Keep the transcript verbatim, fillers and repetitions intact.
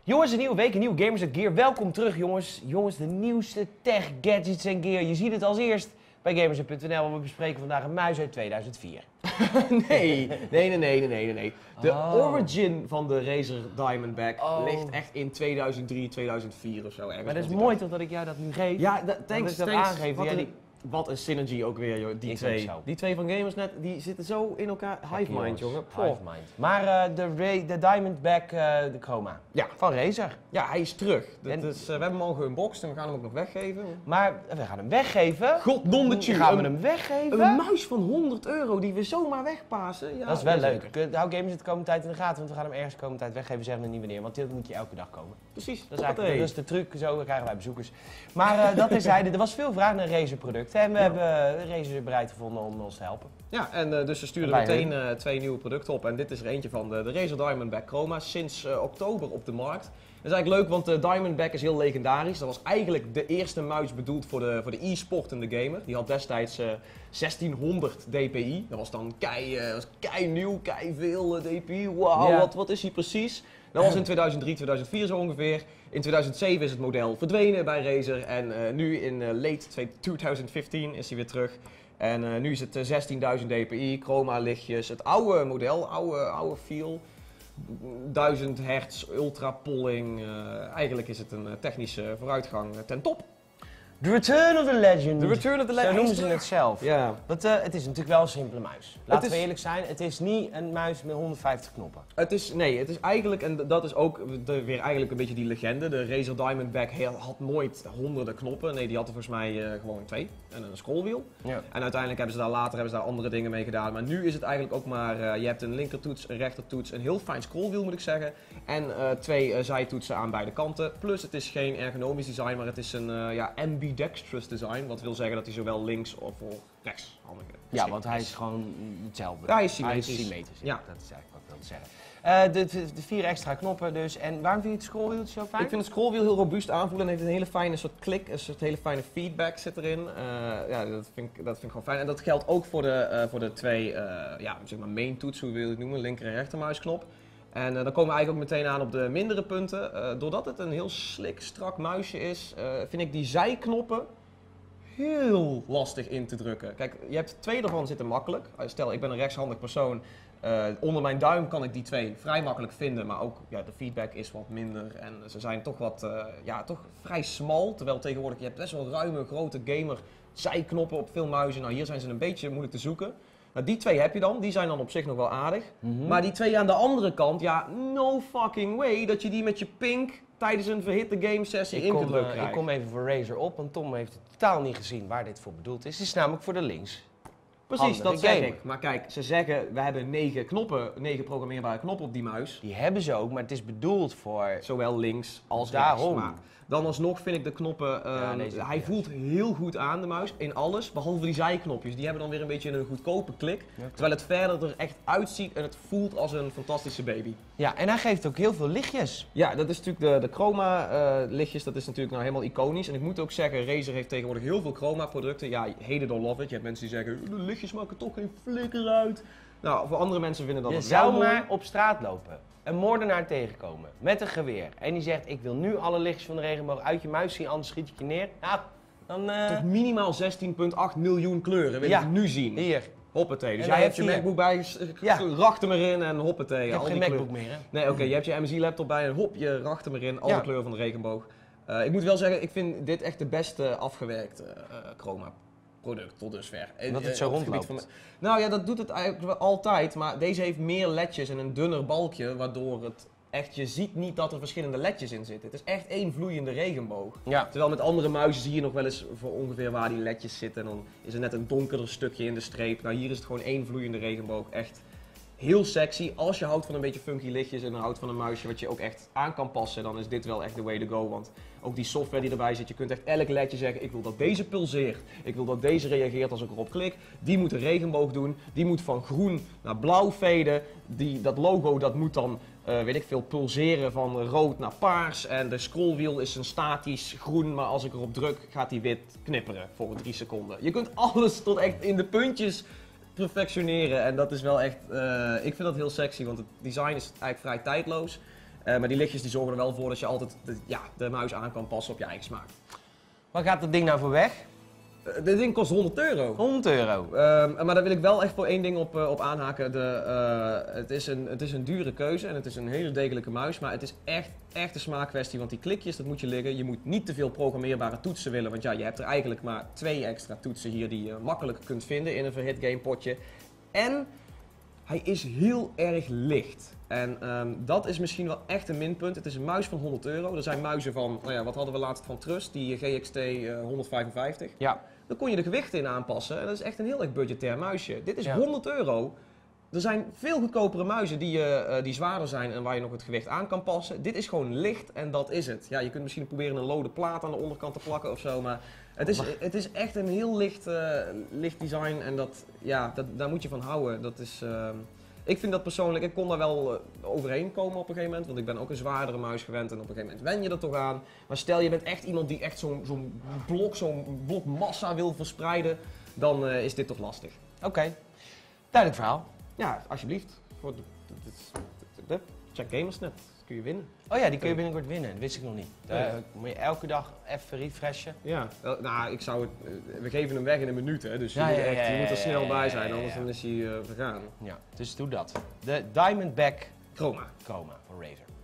Jongens, een nieuwe week, een nieuwe Gamers at Gear. Welkom terug, jongens. Jongens, de nieuwste tech, gadgets en gear. Je ziet het als eerst bij Gamers punt n l, want we bespreken vandaag een muis uit tweeduizend vier. nee, nee, nee, nee, nee, nee. De Oh. origin van de Razer Diamondback Oh. ligt echt in tweeduizend drie, tweeduizend vier of zo ergens. Maar dat is rond die mooi tijd. toch dat ik jou dat nu geef? Ja, da- Dat thanks, ik dat thanks. aangeef. Wat, Ja, een, die- wat een synergy ook weer, joh. Die Is twee. ook zo. Die twee van Gamersnet, die zitten zo in elkaar. Hive mind, jongen. Poh. Hive mind. Maar uh, de, Ra- de Diamondback, uh, de Chroma. Ja. Van Razer. Ja, hij is terug. Dat En- is, uh, we hebben hem al geunboxed en we gaan hem ook nog weggeven. Maar we gaan hem weggeven. Goddondertje. Gaan we een, hem weggeven? een muis van honderd euro die we zomaar wegpassen. Ja, dat is wel zeker. leuk. Hou Gamers de komende tijd in de gaten, want we gaan hem ergens de komende tijd weggeven. Zeggen we niet wanneer, want dit moet je elke dag komen. Precies. Dat is eigenlijk dat is de truc, zo krijgen wij bezoekers. Maar uh, dat is hij. Er was veel vraag naar Razer producten en we Ja. hebben uh, Razer bereid gevonden om ons te helpen. Ja, en uh, dus ze stuurden Bij meteen uh, twee nieuwe producten op. En dit is er eentje van de, de Razer Diamondback Chroma, sinds uh, oktober op de markt. Dat is eigenlijk leuk, want de Diamondback is heel legendarisch. Dat was eigenlijk de eerste muis bedoeld voor de, voor de e-sportende gamer. Die had destijds uh, zestienhonderd dpi. Dat was dan kei, uh, was kei nieuw, kei veel uh, dpi. Wauw, Ja. wat, wat is hij precies? Dat was in tweeduizend drie, tweeduizend vier zo ongeveer. In tweeduizend zeven is het model verdwenen bij Razer. En uh, nu in uh, late tweeduizend vijftien is hij weer terug. En uh, nu is het uh, zestienduizend dpi, chroma lichtjes, het oude model, oude, oude feel. duizend hertz, ultra polling. Uh, eigenlijk is het een uh, technische vooruitgang uh, ten top. The Return of the Legend. The Return of the Zo Legend. noemen ze het zelf. Ja. Want, uh, het is natuurlijk wel een simpele muis. Laten is- we eerlijk zijn, het is niet een muis met honderdvijftig knoppen. Het is, nee, het is eigenlijk, en dat is ook de, weer eigenlijk een beetje die legende. De Razer Diamondback heel- had nooit honderden knoppen. Nee, die had er volgens mij uh, gewoon twee. En een scrollwiel. Ja. En uiteindelijk hebben ze daar later hebben ze daar andere dingen mee gedaan. Maar nu is het eigenlijk ook maar, uh, je hebt een linkertoets, een rechtertoets, een heel fijn scrollwiel moet ik zeggen. En uh, twee uh, zijtoetsen aan beide kanten. Plus het is geen ergonomisch design, maar het is een uh, ja, ambidextrous design. Wat wil zeggen dat hij zowel links of voor rechts handige Ja, want hij is gewoon hetzelfde. Ja, hij is symmetrisch. Hij is symmetrisch, ja. Ja. Dat is eigenlijk wat ik wilde zeggen. Uh, de, de, de vier extra knoppen dus. En waarom vind je het scrollwieltje zo fijn? Ik vind het scrollwiel heel robuust aanvoelen en heeft een hele fijne soort klik, een soort hele fijne feedback zit erin. Uh, ja, dat vind, ik, dat vind ik gewoon fijn. En dat geldt ook voor de, uh, voor de twee uh, ja, zeg maar main toets, hoe wil je het noemen, linker en rechtermuisknop. En uh, dan komen we eigenlijk ook meteen aan op de mindere punten. Uh, doordat het een heel slik, strak muisje is, uh, vind ik die zijknoppen heel lastig in te drukken. Kijk, je hebt twee ervan zitten makkelijk. Stel, ik ben een rechtshandig persoon. Uh, onder mijn duim kan ik die twee vrij makkelijk vinden, maar ook ja, de feedback is wat minder en ze zijn toch wat, uh, ja, toch vrij smal. Terwijl tegenwoordig, je hebt best wel ruime, grote gamer zijknoppen op veel muizen. Nou, hier zijn ze een beetje moeilijk te zoeken. Nou, die twee heb je dan, die zijn dan op zich nog wel aardig. Mhm. Maar die twee aan de andere kant, ja, no fucking way dat je die met je pink tijdens een verhitte game sessie Ik kom, ingedrukt uh, krijgt. ik kom even voor Razer op, want Tom heeft totaal niet gezien waar dit voor bedoeld is. Het is namelijk voor de links. Precies, Handige dat zeg gamer. ik. Maar kijk, ze zeggen, we hebben negen knoppen, negen programmeerbare knoppen op die muis. Die hebben ze ook, maar het is bedoeld voor... Zowel links als Daarom. rechts. Maar dan alsnog vind ik de knoppen, uh, Ja, deze- hij ja. voelt heel goed aan de muis, in alles, behalve die zijknopjes. Die hebben dan weer een beetje een goedkope klik. Terwijl het verder er echt uitziet en het voelt als een fantastische baby. Ja, en hij geeft ook heel veel lichtjes. Ja, dat is natuurlijk de, de chroma uh, lichtjes, dat is natuurlijk nou helemaal iconisch. En ik moet ook zeggen, Razer heeft tegenwoordig heel veel chroma producten. Ja, hate it or love it. Je hebt mensen die zeggen, de lichtjes maken toch geen flikker uit. Nou, voor andere mensen vinden dat Je het wel zou mooi. maar op straat lopen, een moordenaar tegenkomen met een geweer. En die zegt, ik wil nu alle lichtjes van de regenboog uit je muis zien, anders schiet ik je neer. Nou, dan... uh, Tot minimaal zestien komma acht miljoen kleuren wil Ja. ik nu zien. Hier. Hoppatee. Dus En jij hij hebt je heeft hier- MacBook bij, s- Ja. racht hem erin en hoppatee. Ik heb al geen die MacBook kleuren. meer, hè? Nee, oké, je hebt je M S I laptop bij en hop, je racht hem erin, alle Ja. kleuren van de regenboog. Uh, ik moet wel zeggen, ik vind dit echt de beste afgewerkte uh, chroma product tot dusver. Omdat het Eh, zo op gebied rondloopt. van- Nou ja, dat doet het eigenlijk wel altijd, maar deze heeft meer ledjes en een dunner balkje, waardoor het echt, je ziet niet dat er verschillende ledjes in zitten. Het is echt één vloeiende regenboog. Ja. Terwijl met andere muizen zie je nog wel eens voor ongeveer waar die ledjes zitten. En dan is er net een donkerder stukje in de streep. Nou, hier is het gewoon één vloeiende regenboog. Echt heel sexy. Als je houdt van een beetje funky lichtjes en houdt van een muisje wat je ook echt aan kan passen, dan is dit wel echt the way to go. Want ook die software die erbij zit, je kunt echt elk ledje zeggen, ik wil dat deze pulseert. Ik wil dat deze reageert als ik erop klik. Die moet een regenboog doen. Die moet van groen naar blauw faden. Die, dat logo dat moet dan, uh, weet ik veel, pulseren van rood naar paars. En de scrollwiel is een statisch groen, maar als ik erop druk gaat die wit knipperen voor drie seconden. Je kunt alles tot echt in de puntjes perfectioneren en dat is wel echt, uh, ik vind dat heel sexy, want het design is eigenlijk vrij tijdloos. Uh, maar die lichtjes die zorgen er wel voor dat je altijd de, ja, de muis aan kan passen op je eigen smaak. Waar gaat dat ding nou voor weg? Uh, dit ding kost honderd euro. honderd euro. Uh, maar daar wil ik wel echt voor één ding op, uh, op aanhaken. De, uh, het, is een, het is een dure keuze en het is een hele degelijke muis, maar het is echt, echt een smaakkwestie. Want die klikjes, dat moet je liggen. Je moet niet te veel programmeerbare toetsen willen, want ja, je hebt er eigenlijk maar twee extra toetsen hier die je makkelijk kunt vinden in een verhit game potje. En hij is heel erg licht. En um, dat is misschien wel echt een minpunt. Het is een muis van honderd euro. Er zijn muizen van, nou ja, wat hadden we laatst van Trust, die G X T uh, honderdvijfenvijftig. Ja. Dan kon je de gewichten in aanpassen en dat is echt een heel erg budgetair muisje. Dit is Ja. honderd euro. Er zijn veel goedkopere muizen die, uh, die zwaarder zijn en waar je nog het gewicht aan kan passen. Dit is gewoon licht en dat is het. Ja, je kunt misschien proberen een lode plaat aan de onderkant te plakken of zo, maar het is, het is echt een heel licht, uh, licht design en dat, ja, dat, daar moet je van houden. Dat is, uh, ik vind dat persoonlijk, ik kon daar wel uh, overheen komen op een gegeven moment, want ik ben ook een zwaardere muis gewend en op een gegeven moment wen je er toch aan. Maar stel je bent echt iemand die echt zo'n zo'n blok, zo'n blok massa wil verspreiden, dan uh, is dit toch lastig. Oké, okay. Duidelijk verhaal. Ja, alsjeblieft. Voor de, de, de, de, de, check Gamersnet, kun je winnen. Oh ja, die kun je binnenkort winnen, dat wist ik nog niet. Uh, Ja. Moet je elke dag even refreshen? Ja, uh, nou, ik zou het, uh, we geven hem weg in een minuut, hè, dus je, Ja, moet, ja, echt, ja, je moet er ja, snel ja, bij ja, zijn, ja, anders ja. dan is hij uh, vergaan. Ja, dus doe dat. De Diamondback Chroma. Chroma van Razer.